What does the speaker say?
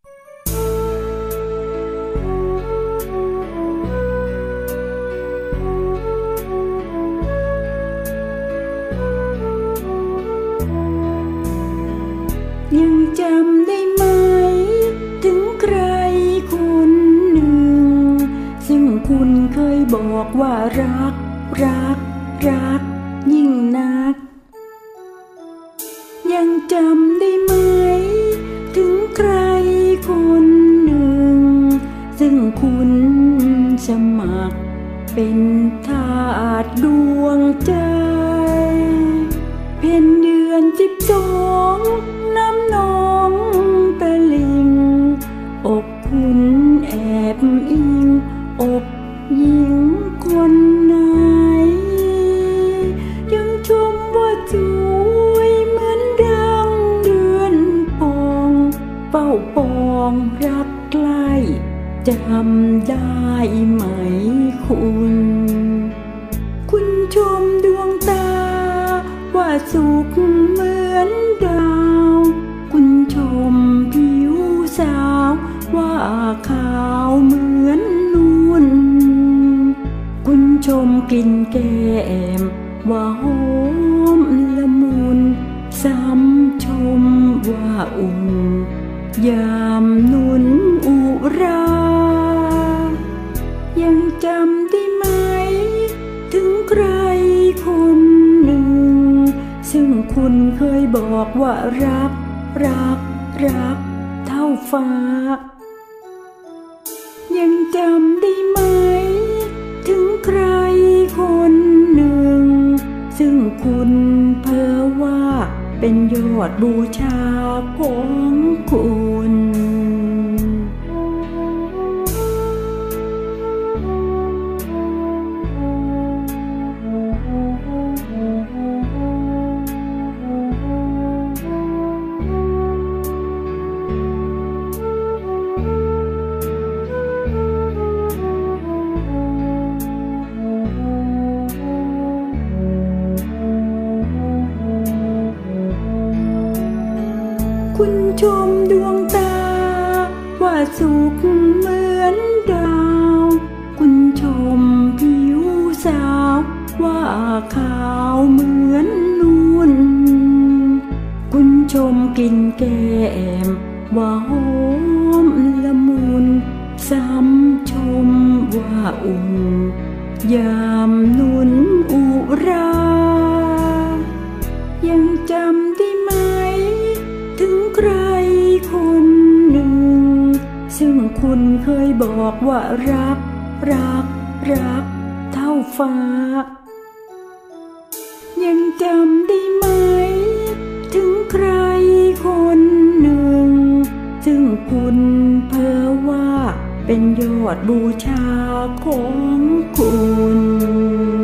ยังจำได้ไหมถึงใครคนหนึ่งซึ่งคุณเคยบอกว่ารักยิ่งนักยังจำได้ไหมถึงใครคนหนึ่งซึ่งคุณสมัครเป็นทาสดวงใจเพ็ญเดือน12น้ำนองตะลิงอกคุณแอบอิงอกหญิงคนไหนยังชมว่าสวยเหมือนดังเดือนปองเฝ้าปองรักใกล้จำได้ไหมคุณชมดวงตาว่าสุขเหมือนดาวคุณชมผิวสาวว่าขาวเหมือนนุ่นคุณชมกลิ่นแก้มว่าหอมละมุนซ้ำชมว่าอุ่นยามนุนอุรายังจำได้ไหมถึงใครคนหนึ่งซึ่งคุณเคยบอกว่ารักเท่าฟ้ายังจำได้ไหมถึงใครคนหนึ่งซึ่งคุณเพ้อว่าเป็นยอดบูชาของคุณคุณชมดวงตาว่าสุขเหมือนดาวคุณชมผิวสาวว่าขาวเหมือนนุ่นคุณชมกลิ่นแก้มว่าหอมละมุนซ้ำชมว่าอุ่นยามนุนอุรายังจำได้ไหมถึงใครคนหนึ่งซึ่งคุณเคยบอกว่ารักเท่าฟ้ายังจำได้ไหมถึงใครคนหนึ่งซึ่งคุณเพ้อว่าเป็นยอดบูชาของคุณ